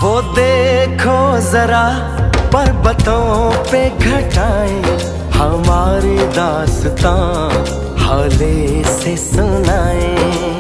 वो देखो जरा पर्वतों पे घटाएं, हमारी दास्तां हाले से सुनाएं।